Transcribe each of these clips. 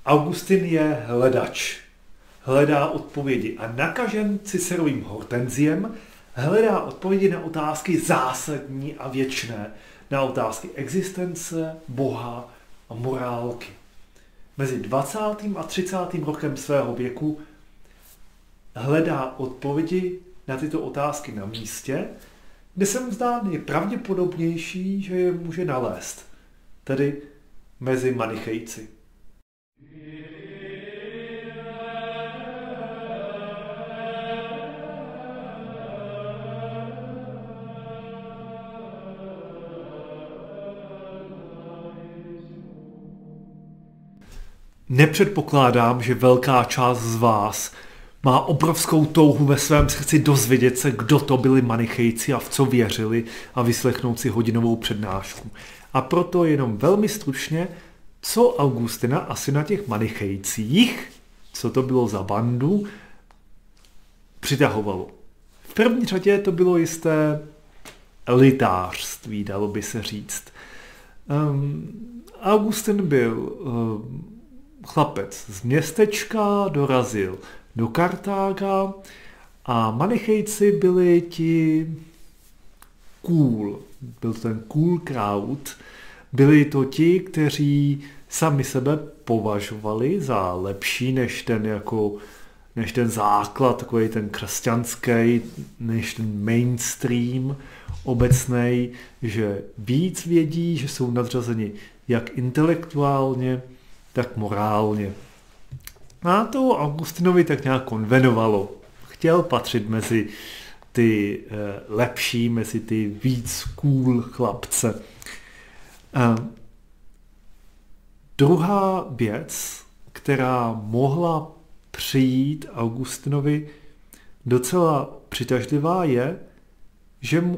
Augustin je hledač. Hledá odpovědi a nakažen Cicerovým Hortenziem hledá odpovědi na otázky zásadní a věčné, na otázky existence, Boha a morálky. Mezi 20. a 30. rokem svého věku hledá odpovědi na tyto otázky na místě, kde se mu zdá nejpravděpodobnější, že je může nalézt, tedy mezi manichejci. Nepředpokládám, že velká část z vás má obrovskou touhu ve svém srdci dozvědět se, kdo to byli manichejci a v co věřili a vyslechnout si hodinovou přednášku. A proto jenom velmi stručně, co Augustina asi na těch manichejcích, co to bylo za bandu, přitahovalo. V první řadě to bylo jisté elitářství, dalo by se říct. Augustin byl chlapec z městečka, dorazil do Kartága a manichejci byli ti cool. Byl to ten cool crowd. Byli to ti, kteří sami sebe považovali za lepší než ten základ, takový ten křesťanský, než ten mainstream obecnej, že víc vědí, že jsou nadřazeni jak intelektuálně, tak morálně. A to Augustinovi tak nějak konvenovalo. Chtěl patřit mezi ty lepší, mezi ty víc cool chlapce. Druhá věc, která mohla přijít Augustinovi docela přitažlivá, je, že mu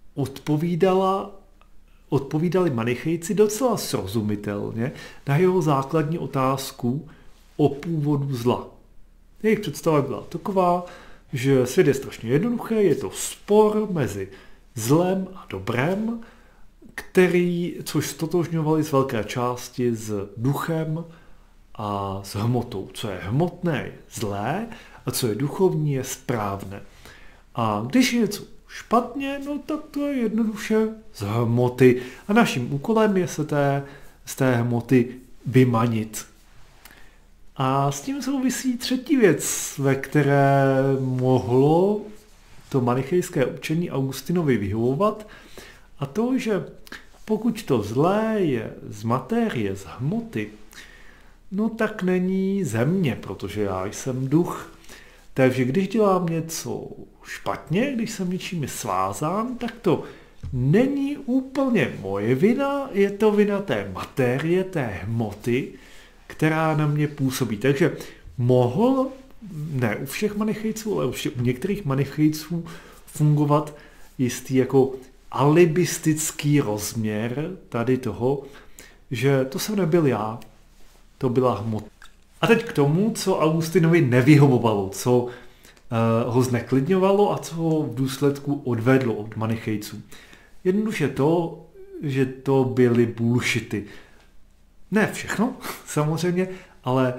odpovídali manichejci docela srozumitelně na jeho základní otázku o původu zla. Jejich představa byla taková, že svět je strašně jednoduché, je to spor mezi zlem a dobrem, což stotožňovali z velké části s duchem a s hmotou. Co je hmotné, je zlé a co je duchovní, je správné. A když je něco špatně, no tak to je jednoduše z hmoty. A naším úkolem je se z té hmoty vymanit. A s tím souvisí třetí věc, ve které mohlo to manichejské učení Augustinovi vyhovovat, a to, že pokud to zlé je z materie, z hmoty, no tak není ze mě, protože já jsem duch. Takže když dělám něco špatně, když jsem něčím svázán, tak to není úplně moje vina, je to vina té materie, té hmoty, která na mě působí. Takže mohl, ne u všech manichejců, ale u některých manichejců fungovat jistý jako alibistický rozměr tady toho, že to jsem nebyl já, to byla hmota. A teď k tomu, co Augustinovi nevyhovovalo, co ho zneklidňovalo a co ho v důsledku odvedlo od manichejců. Jednoduše to, že to byly bullshity. Ne všechno, samozřejmě, ale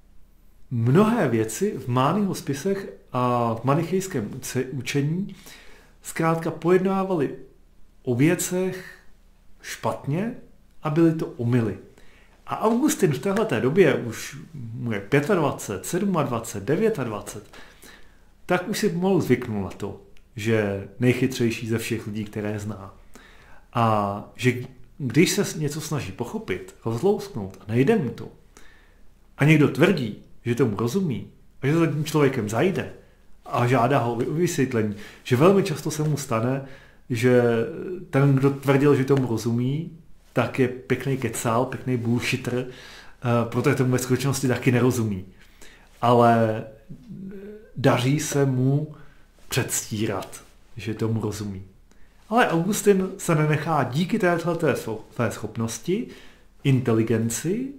mnohé věci v Mányho spisech a v manichejském učení zkrátka pojednávaly o věcech špatně a byly to omyly. A Augustin v téhleté době už mu je 25, 27, 29, tak už si pomalu zvyknul na to, že nejchytřejší ze všech lidí, které zná. A že když se něco snaží pochopit, rozlousknout a nejde mu to, a někdo tvrdí, že tomu rozumí a že za tím člověkem zajde a žádá ho o vysvětlení, že velmi často se mu stane, že ten, kdo tvrdil, že tomu rozumí, tak je pěkný kecál, pěkný bullshitter, protože tomu ve skutečnosti taky nerozumí. Ale daří se mu předstírat, že tomu rozumí. Ale Augustin se nenechá díky této schopnosti, inteligenci,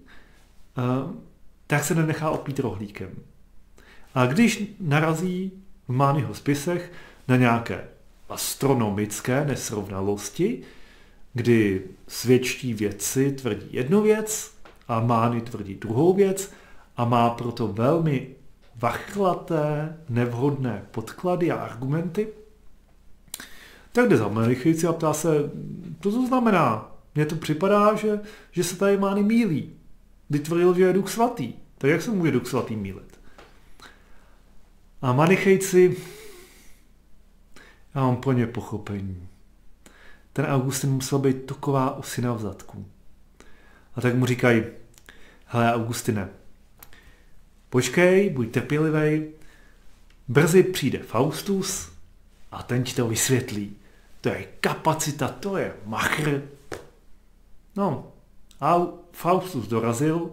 tak se nenechá opít rohlíkem. A když narazí v Mányho spisech na nějaké astronomické nesrovnalosti, kdy svědčtí vědci tvrdí jednu věc A Mány tvrdí druhou věc a má proto velmi vachlaté, nevhodné podklady a argumenty. Tak jde za Manichejci a ptá se, to znamená, mně to připadá, že se tady Mány mýlí. Kdy tvrdil, že je Duch svatý. Tak jak se může Duch svatý mýlit? A Manichejci, já mám pro ně pochopení. Ten Augustin musel být taková osina v zadku. A tak mu říkají, hele Augustine, počkej, buď trpělivej, brzy přijde Faustus a ten ti to vysvětlí. To je kapacita, to je machr. No, a Faustus dorazil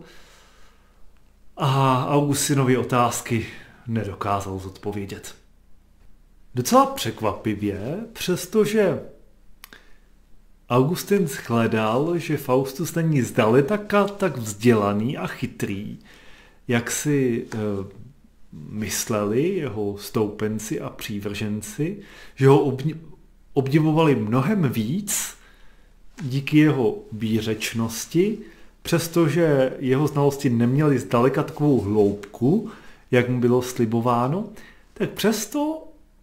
a Augustinovi otázky nedokázal zodpovědět. Docela překvapivě, přestože Augustin shledal, že Faustus není zdaleka tak vzdělaný a chytrý, jak si mysleli jeho stoupenci a přívrženci, že ho obdivovali mnohem víc díky jeho výřečnosti, přestože jeho znalosti neměly zdaleka takovou hloubku, jak mu bylo slibováno, tak přesto,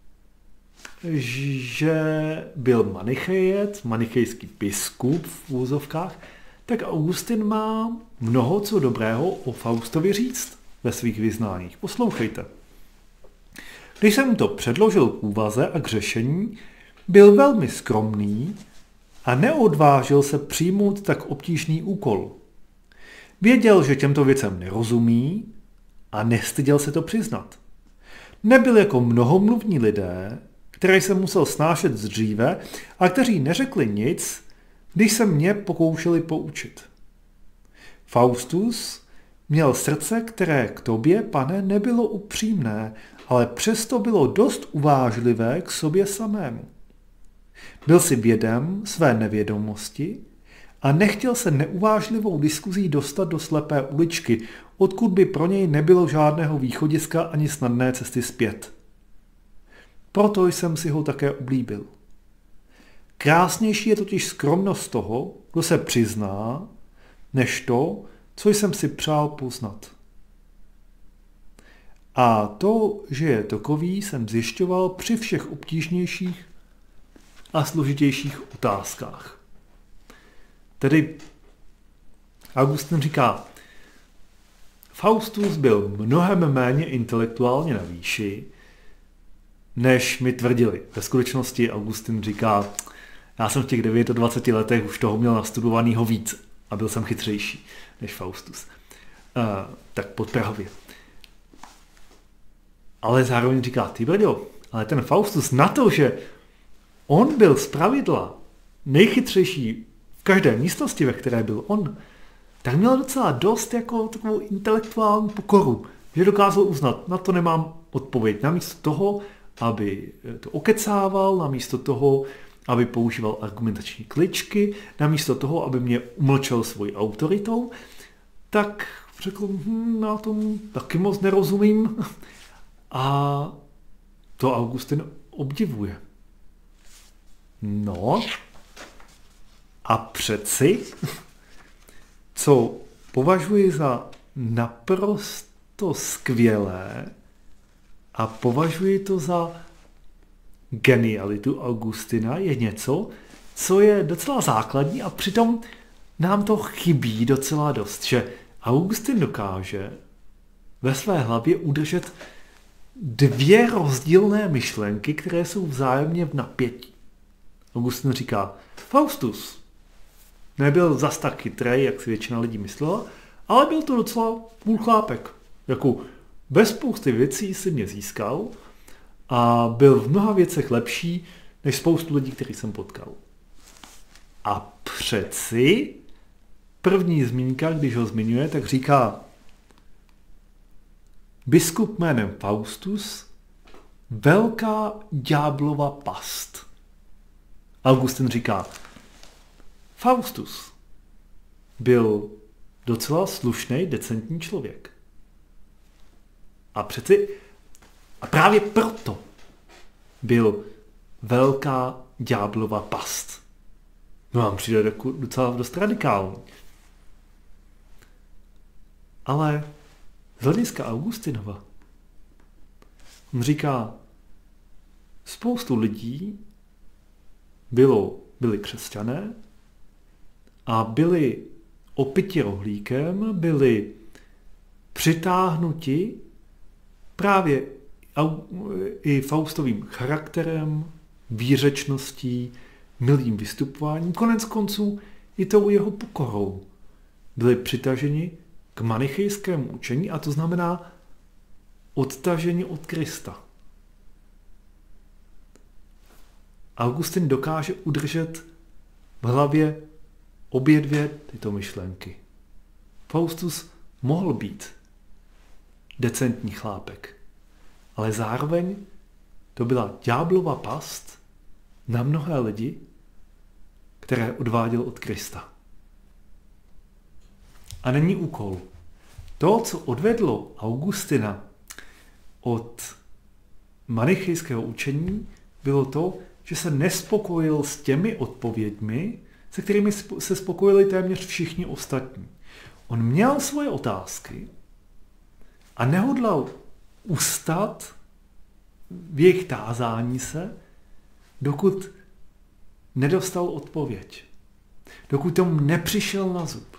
že byl manichejec, manichejský biskup v úzovkách, tak Augustin má mnoho co dobrého o Faustovi říct ve svých vyznáních. Poslouchejte. Když jsem mu to předložil k úvaze a k řešení, byl velmi skromný a neodvážil se přijmout tak obtížný úkol. Věděl, že těmto věcem nerozumí a nestyděl se to přiznat. Nebyl jako mnohomluvní lidé, které jsem musel snášet dříve a kteří neřekli nic, když se mě pokoušeli poučit. Faustus měl srdce, které k tobě, pane, nebylo upřímné, ale přesto bylo dost uvážlivé k sobě samému. Byl si vědem své nevědomosti a nechtěl se neuvážlivou diskuzí dostat do slepé uličky, odkud by pro něj nebylo žádného východiska ani snadné cesty zpět. Proto jsem si ho také oblíbil. Krásnější je totiž skromnost toho, kdo se přizná, než to, co jsem si přál poznat. A to, že je takový, jsem zjišťoval při všech obtížnějších a složitějších otázkách. Tedy Augustin říká, Faustus byl mnohem méně intelektuálně na výši, než mi tvrdili. Ve skutečnosti Augustin říká, já jsem v těch 29 letech už toho měl nastudovanýho víc a byl jsem chytřejší než Faustus. Tak podprahově. Ale zároveň říká, ty brďo, ale ten Faustus na to, že on byl zpravidla nejchytřejší v každé místnosti, ve které byl on, tak měl docela dost jako takovou intelektuální pokoru, že dokázal uznat, na to nemám odpověď. Namísto toho, aby to okecával, namísto toho, aby používal argumentační kličky, namísto toho, aby mě umlčel svojí autoritou, tak řekl, na tom taky moc nerozumím. A to Augustin obdivuje. No, a přeci, co považuji za naprosto skvělé a považuji to za genialitu Augustina, je něco, co je docela základní a přitom nám to chybí docela dost, že Augustin dokáže ve své hlavě udržet dvě rozdílné myšlenky, které jsou vzájemně v napětí. Augustin říká, Faustus nebyl zas tak chytrý, jak si většina lidí myslela, ale byl to docela půl chlápek. Jako bez spousty věcí si mě získal a byl v mnoha věcech lepší než spoustu lidí, který jsem potkal. A přeci první zmínka, když ho zmiňuje, tak říká biskup jménem Faustus, velká ďáblova past. Augustin říká, Faustus byl docela slušný, decentní člověk. A právě proto byl velká ďáblova past. No vám přijde docela dost radikální. Ale z hlediska Augustinova on říká, spoustu lidí byli křesťané a byli opyti rohlíkem, byli přitáhnuti právě i Faustovým charakterem, výřečností, milým vystupováním, konec konců i tou jeho pokorou. Byli přitaženi k manichejskému učení a to znamená odtaženi od Krista. Augustin dokáže udržet v hlavě obě dvě tyto myšlenky. Faustus mohl být decentní chlápek, ale zároveň to byla ďáblova past na mnohé lidi, které odváděl od Krista. A není úkol. To, co odvedlo Augustina od manichejského učení, bylo to, že se nespokojil s těmi odpověďmi, se kterými se spokojili téměř všichni ostatní. On měl svoje otázky a nehodlal ustat v jejich tázání se, dokud nedostal odpověď. Dokud tomu nepřišel na zub.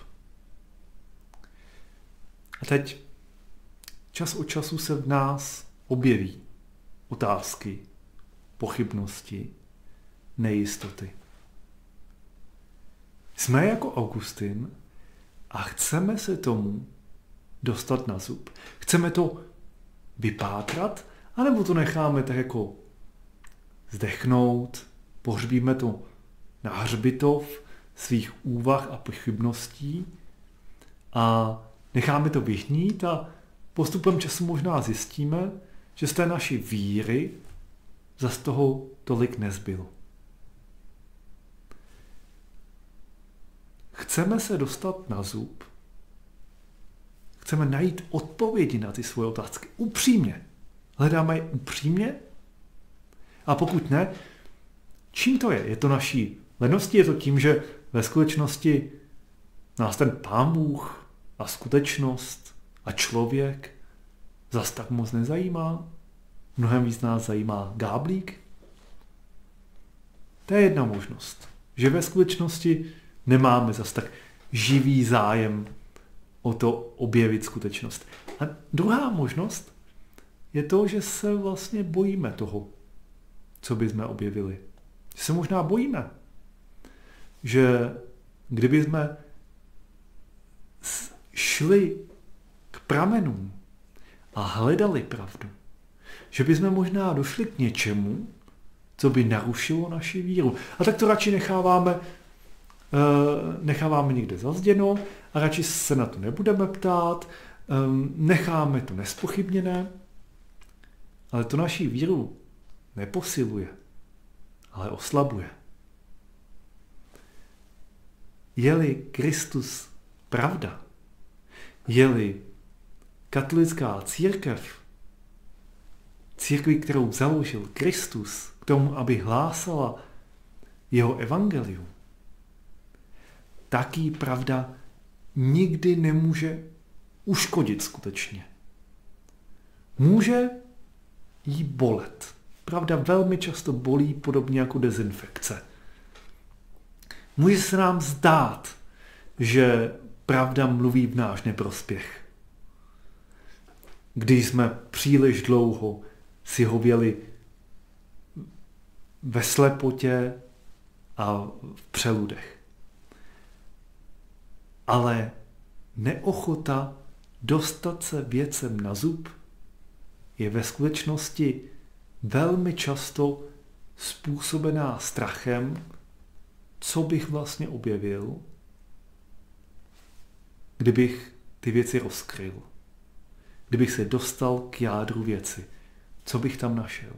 A teď čas od času se v nás objeví otázky, pochybnosti, nejistoty. Jsme jako Augustin a chceme se tomu dostat na zub. Chceme to vypátrat, anebo to necháme tak jako zdechnout, pohřbíme to na hřbitov svých úvah a pochybností a necháme to vyhnít a postupem času možná zjistíme, že z té naší víry zas toho tolik nezbylo. Chceme se dostat na zub, chceme najít odpovědi na ty svoje otázky. Upřímně. Hledáme je upřímně? A pokud ne, čím to je? Je to naší leností? Je to tím, že ve skutečnosti nás ten Pán Bůh a skutečnost a člověk zas tak moc nezajímá? Mnohem víc nás zajímá gáblík? To je jedna možnost. Že ve skutečnosti nemáme zas tak živý zájem o to objevit skutečnost. A druhá možnost je to, že se vlastně bojíme toho, co by jsme objevili. Že se možná bojíme, že kdyby jsme šli k pramenům a hledali pravdu, že by jsme možná došli k něčemu, co by narušilo naši víru. A tak to radši necháváme někde zazděno a radši se na to nebudeme ptát, necháme to nespochybněné, ale to naši víru neposiluje, ale oslabuje. Je-li Kristus pravda, je-li katolická církev, církvi, kterou založil Kristus k tomu, aby hlásala jeho evangelium, taky pravda nikdy nemůže uškodit skutečně. Může jí bolet. Pravda velmi často bolí podobně jako dezinfekce. Může se nám zdát, že pravda mluví v náš neprospěch. Když jsme příliš dlouho si hověli ve slepotě a v přeludech. Ale neochota dostat se věcem na zub je ve skutečnosti velmi často způsobená strachem, co bych vlastně objevil, kdybych ty věci rozkryl. Kdybych se dostal k jádru věci. Co bych tam našel?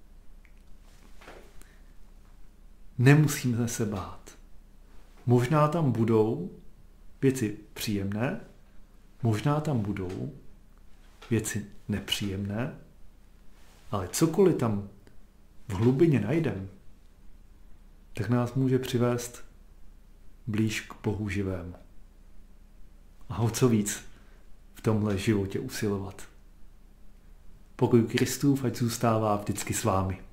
Nemusíme se bát. Možná tam budou věci příjemné, možná tam budou věci nepříjemné, ale cokoliv tam v hlubině najdeme, tak nás může přivést blíž k Bohu živému. A o co víc v tomhle životě usilovat. Pokoj Kristův ať zůstává vždycky s vámi.